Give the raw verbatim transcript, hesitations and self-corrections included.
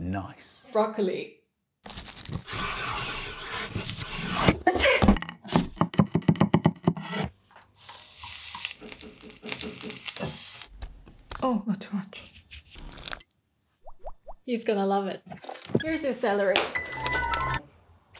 nice. Broccoli. Oh, not too much. He's gonna love it. Here's your celery.